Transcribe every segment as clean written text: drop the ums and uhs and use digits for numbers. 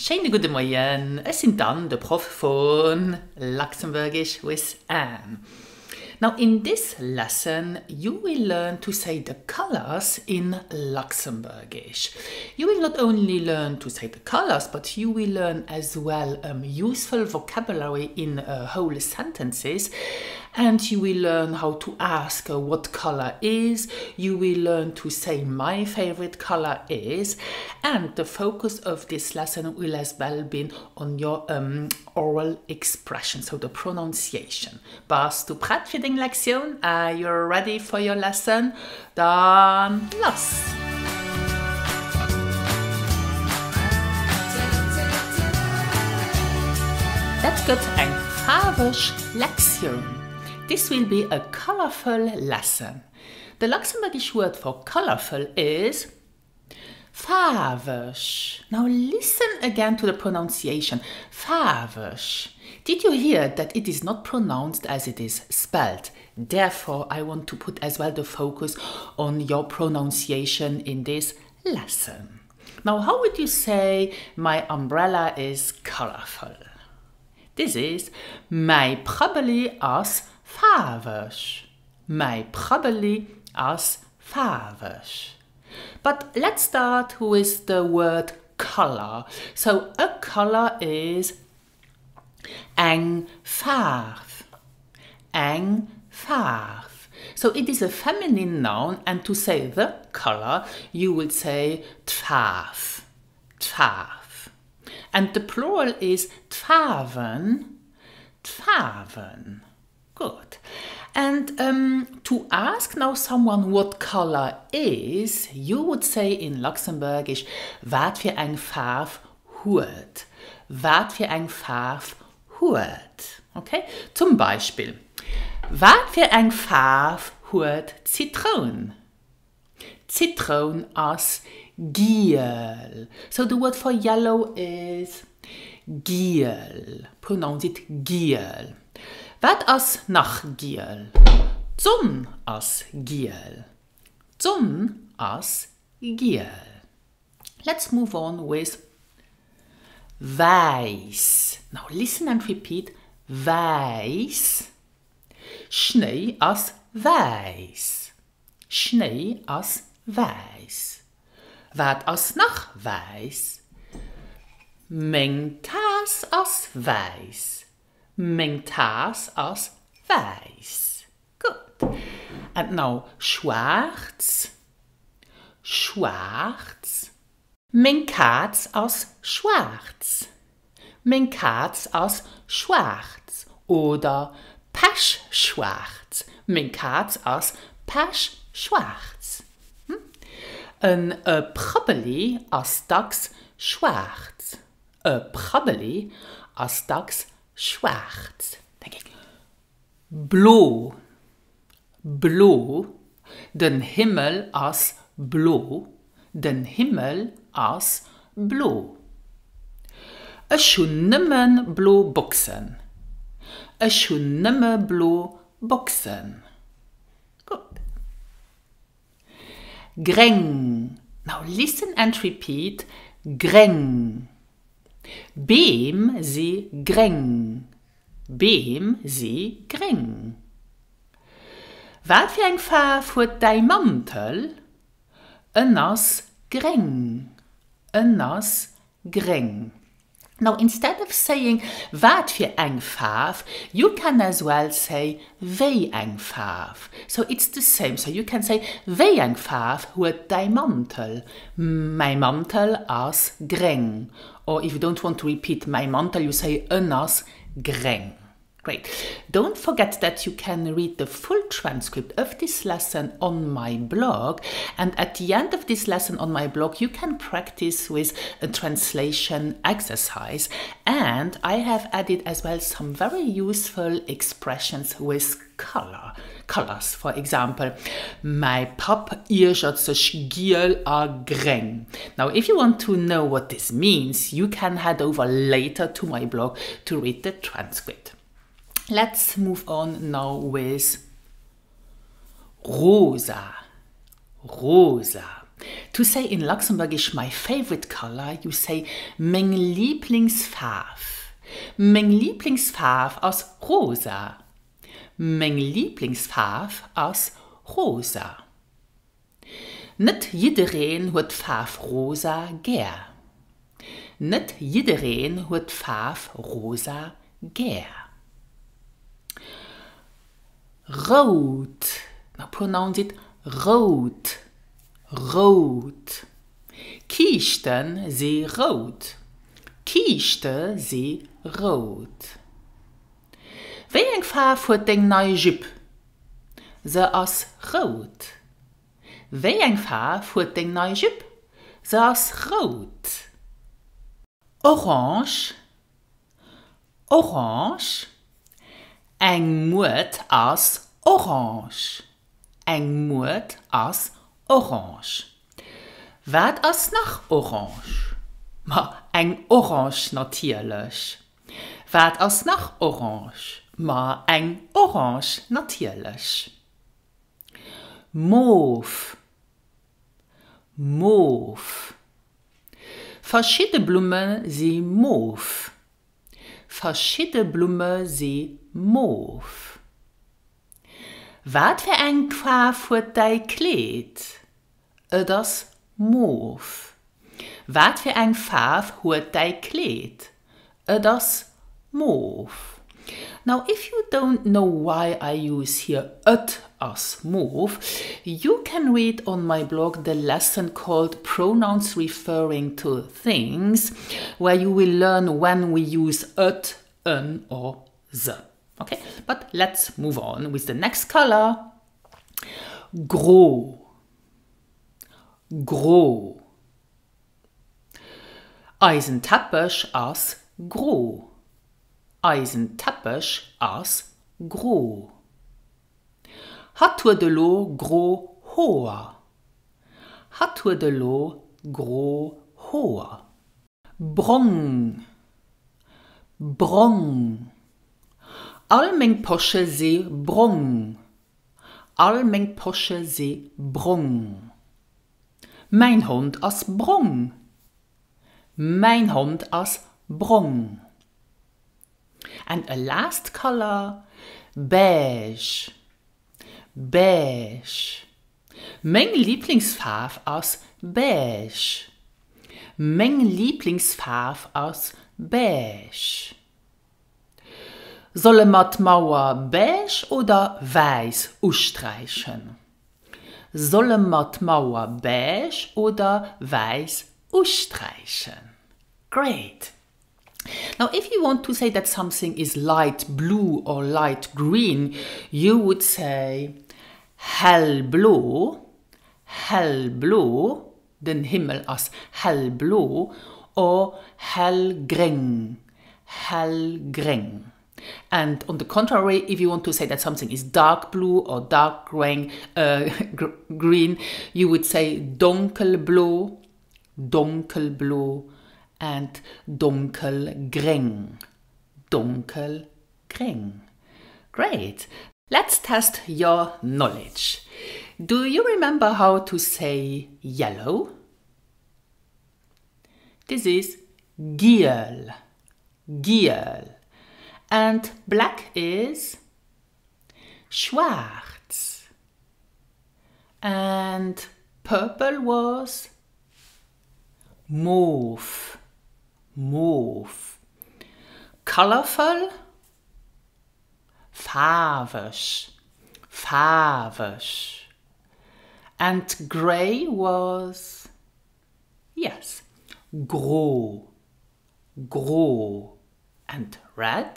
Schönen guten Morgen, es sind dann der Prof von Luxembourgish with Anne. Now in this lesson you will learn to say the colors in Luxembourgish. You will not only learn to say the colors, but you will learn as well useful vocabulary in whole sentences, and you will learn how to ask what color is. You will learn to say my favorite color is, and the focus of this lesson will as well be on your oral expression, so the pronunciation. Bist du bereit für die Lektion? Are you ready for your lesson? Dann los! Let's go to eine farbige Lektion. This will be a colorful lesson. The Luxembourgish word for colorful is farbig. Now listen again to the pronunciation. Farbig. Did you hear that it is not pronounced as it is spelled? Therefore, I want to put as well the focus on your pronunciation in this lesson. Now, how would you say my umbrella is colorful? This is my probably as farbig. My probably as farbig. But let's start with the word color. So a color is eng farf. Eng farf. So it is a feminine noun, and to say the color, you would say tfarf. Tfarf. And the plural is tfarven. Tfarven. Good. And to ask now someone what color is, you would say in Luxembourgish, wat für ein Farf huet. Wat für ein Farf huet. Okay? Zum Beispiel, wat für ein Farf huet Zitron? Zitron as giel. So the word for yellow is giel. Pronounce it giel. Wat as nach giel? Zon as giel. Zon as giel. Let's move on with weiß. Now listen and repeat. Weiß. Schnee as weiß. Schnee as weiß. Wat as nach weiß? Mengtas as weiß. Mengtas as weiß. Good. And now schwarz. Schwarz. Mengkats as schwarz. Mengkats as schwarz. Oder peschschwarz. Mengkats as peschschwarz. Een probably as dags schwarz. A probably as dags schwarz. Blau. Blau. Den Himmel as blau. Den Himmel as blau. Es schon nimmen blau Boxen. Es schon nimmen blau Boxen. Good. Greng. Now listen and repeat. Greng. Beem sie greng. Beem sie greng. Wat für ein Farf huet dei Mantel? Een as greng. Een as greng. Now, instead of saying wat für ein Farf, you can as well say wei ein Farf. So it's the same. So you can say wei ein Farf huet dei Mantel. My Mantel as greng. Or if you don't want to repeat my mantel, you say een as greng. Great. Don't forget that you can read the full transcript of this lesson on my blog, and at the end of this lesson on my blog you can practice with a translation exercise, and I have added as well some very useful expressions with colors. For example, my pap ierzat sech giel a greng. Now if you want to know what this means, you can head over later to my blog to read the transcript. Let's move on now with rosa. Rosa. To say in Luxembourgish my favorite color, you say mein Lieblingsfarb. Mein Lieblingsfarb aus rosa. Mein Lieblingsfarb aus rosa. Nicht iedereen hat Farb rosa gern. Nicht iedereen hat Farb rosa gern. Rot. Now pronounce it rot. Rot. Kisten sie rot. Kisten sie rot. Welche Farbe hat dein neue Jupe? Sie ist rot. Welche Farbe hat dein neue Jupe? Sie ist rot. Orange. Orange. Ein Mut aus Orange. Ein Mut aus Orange. Was ist nach Orange? Ma, ein Orange natürlich. Was ist nach Orange? Ma, ein Orange natürlich. Mauve. Mauve. Verschiedene Blumen sind mauve. Verschiedene Blumen sind mauve. Was für ein Farbe hat dein Kleid? Das mauve. Was für ein Farbe hat dein Kleid? Das mauve. Now, if you don't know why I use here it as mauve, you can read on my blog the lesson called Pronouns Referring to Things, where you will learn when we use it, an, or the. Okay, but let's move on with the next color. Gros. Gros. Eisenteppich as gros. Eisenteppich as gros. Hat de l'eau gros hoa. Hat de l'eau gros hoa. Brong. Brong. All mijn Posche sie brong. All mijn Posche sie brong. Mein Hund as brong. Mein Hund as brong. And a last color, beige. Beige. Mein Lieblingsfarbe aus beige. Mein Lieblingsfarbe aus beige. Solle mat Mauer beige oder weiß ausstreichen? Solle mat Mauer beige oder weiß ausstreichen? Great! Now, if you want to say that something is light blue or light green, you would say hellblå, hellblå, den Himmel as hellblå, or hellgreng, hellgreng. And on the contrary, if you want to say that something is dark blue or dark green, you would say donkelblå, donkelblå, and donkelgreng, donkelgreng. Great. Let's test your knowledge. Do you remember how to say yellow? This is giel, giel. And black is schwarz. And purple was mauve, mauve. Colorful, farbig, farbig. And grey was, yes, gros, gros. And red,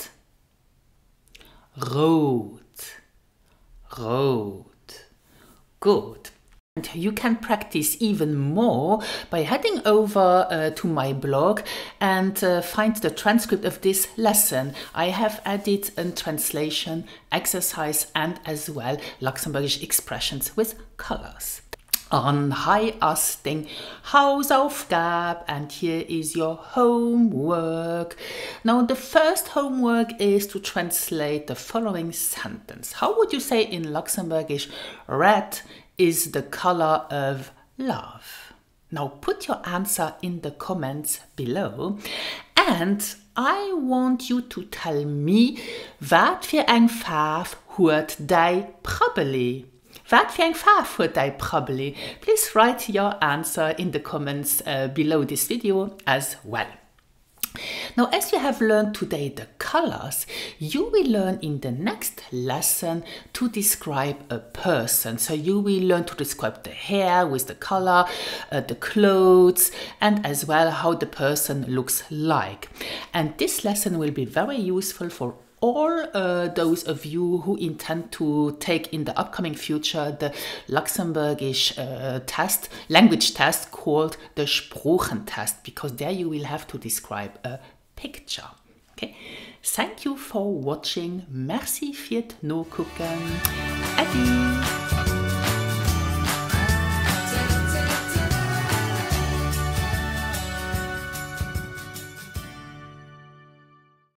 rot, rot. Good. And you can practice even more by heading over to my blog and find the transcript of this lesson. I have added a translation, exercise and as well Luxembourgish expressions with colors. On hi as den Hausaufgabe, and here is your homework. Now the first homework is to translate the following sentence. How would you say in Luxembourgish red is the color of love. Now put your answer in the comments below and I want you to tell me, wat für ein Farb hat dei probably? Wat für ein Farb hat dei probably? Please write your answer in the comments below this video as well. Now, as you have learned today the colors, you will learn in the next lesson to describe a person. So you will learn to describe the hair with the color, the clothes, and as well how the person looks like. And this lesson will be very useful for all those of you who intend to take in the upcoming future the Luxembourgish language test called the Sprachentest, because there you will have to describe a picture. Okay, thank you for watching. Merci fürs No gucken. Adi.